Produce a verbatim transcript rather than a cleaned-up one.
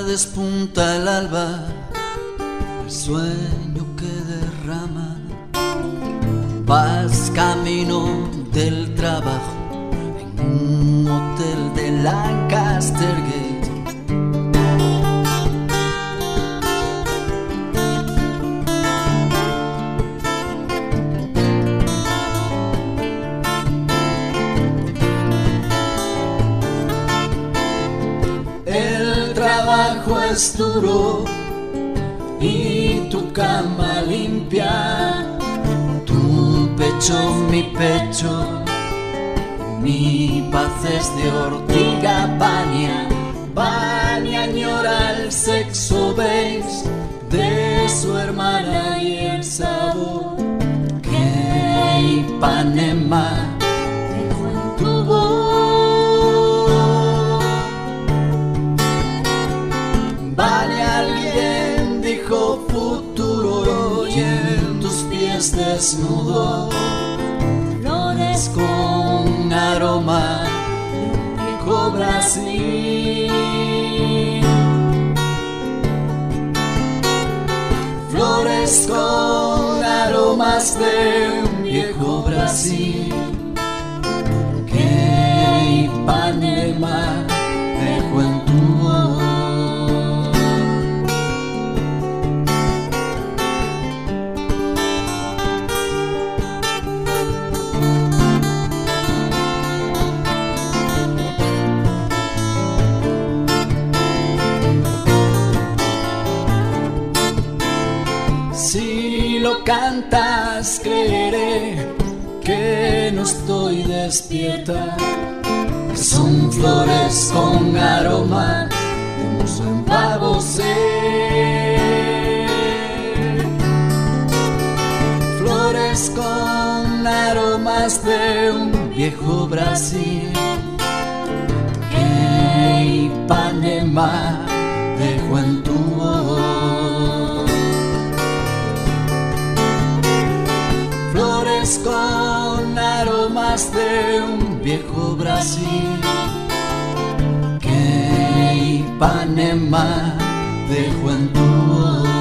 despunta el alba, el sueño que derrama. Vas camino del trabajo en un hotel de Lancaster Gate. El trabajo es duro y tu cama limpia, tu pecho, mi pecho, mi paz es de ortiga. Vania, Vania añora el sexo beige de su hermana y el sabor que Ipanema dejó en tu voz. Vania, alguien dijo futuro y en tus pies desnudo flores con aroma de viejo Brasil. Flores con aromas de un viejo Brasil que Ipanema dejó en tu voz. Si lo cantas, creeré que no estoy despierta. Son flores con aroma de musgo en pavosé. Flores con aromas de un viejo Brasil que Ipanema dejó en tu voz. Flores con aromas de un viejo Brasil que Ipanema dejó en tu voz.